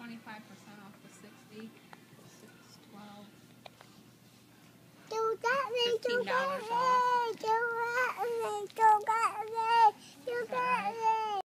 25% off the 60. 6, 12. Do that $15 off.